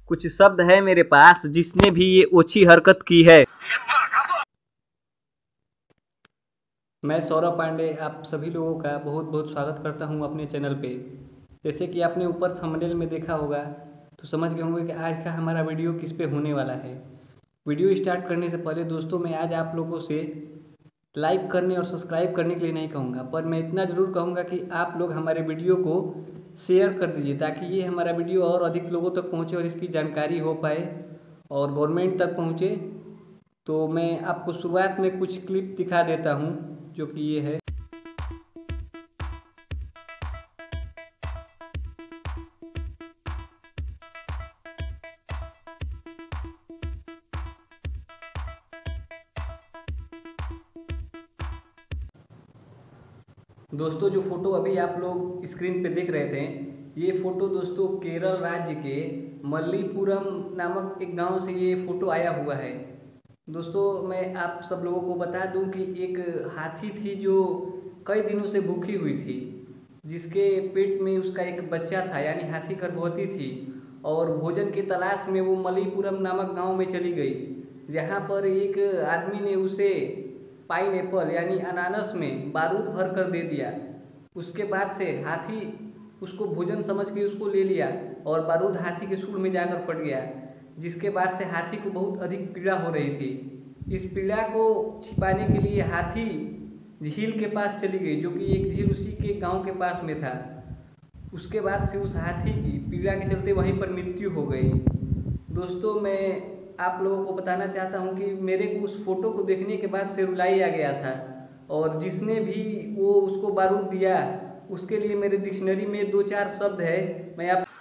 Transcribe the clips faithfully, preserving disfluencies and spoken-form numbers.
कुछ शब्द है मेरे पास जिसने भी ये ओछी हरकत की है। मैं सौरभ पांडे आप सभी लोगों का बहुत बहुत स्वागत करता हूं अपने चैनल पे। जैसे कि आपने ऊपर थंबनेल में देखा होगा तो समझ गए होंगे कि आज का हमारा वीडियो किस पे होने वाला है। वीडियो स्टार्ट करने से पहले दोस्तों मैं आज आप लोगों से लाइक करने और सब्सक्राइब करने के लिए नहीं कहूँगा, पर मैं इतना ज़रूर कहूँगा कि आप लोग हमारे वीडियो को शेयर कर दीजिए ताकि ये हमारा वीडियो और अधिक लोगों तक पहुँचे और इसकी जानकारी हो पाए और गवर्नमेंट तक पहुँचे। तो मैं आपको शुरुआत में कुछ क्लिप दिखा देता हूँ जो कि ये है। दोस्तों जो फोटो अभी आप लोग स्क्रीन पे देख रहे थे, ये फोटो दोस्तों केरल राज्य के मल्लीपुरम नामक एक गांव से ये फोटो आया हुआ है। दोस्तों मैं आप सब लोगों को बता दूं कि एक हाथी थी जो कई दिनों से भूखी हुई थी, जिसके पेट में उसका एक बच्चा था, यानी हाथी गर्भवती थी और भोजन की तलाश में वो मल्लीपुरम नामक गांव में चली गई, जहां पर एक आदमी ने उसे पाइन एप्पल यानी अनानस में बारूद भर कर दे दिया। उसके बाद से हाथी उसको भोजन समझ के उसको ले लिया और बारूद हाथी के सूंड में जाकर फट गया, जिसके बाद से हाथी को बहुत अधिक पीड़ा हो रही थी। इस पीड़ा को छिपाने के लिए हाथी झील के पास चली गई, जो कि एक झील उसी के गांव के पास में था। उसके बाद से उस हाथी की पीड़ा के चलते वहीं पर मृत्यु हो गई। दोस्तों मैं आप लोगों को बताना चाहता हूं कि मेरे को उस फोटो को देखने के बाद से रुलाई आ गया था और जिसने भी वो उसको बारूद दिया उसके लिए मेरे डिक्शनरी में दो चार शब्द है, मैं आप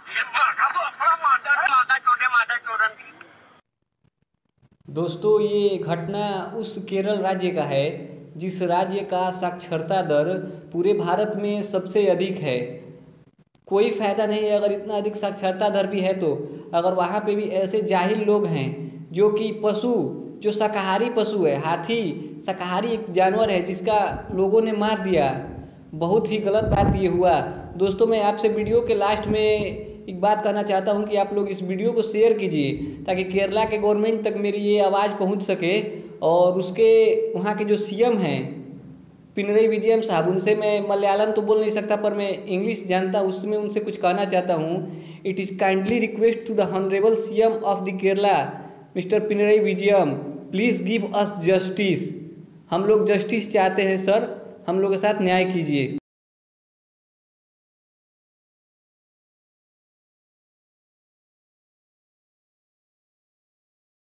दोस्तों ये घटना उस केरल राज्य का है जिस राज्य का साक्षरता दर पूरे भारत में सबसे अधिक है। कोई फायदा नहीं है अगर इतना अधिक साक्षरता दर भी है तो, अगर वहाँ पे भी ऐसे जाहिल लोग हैं जो कि पशु जो शाकाहारी पशु है, हाथी शाकाहारी एक जानवर है जिसका लोगों ने मार दिया। बहुत ही गलत बात ये हुआ। दोस्तों मैं आपसे वीडियो के लास्ट में एक बात कहना चाहता हूँ कि आप लोग इस वीडियो को शेयर कीजिए ताकि केरला के गवर्नमेंट तक मेरी ये आवाज़ पहुँच सके और उसके वहाँ के जो सीएम हैं पिनरई विजयम साहब, उनसे मैं मलयालम तो बोल नहीं सकता पर मैं इंग्लिश जानता हूँ, उसमें उनसे कुछ कहना चाहता हूँ। It is kindly request to the honourable CM of the Kerala mister Pinarayi Vijayan, please give us justice. हम लोग जस्टिस चाहते हैं सर, हम लोग के साथ न्याय कीजिए।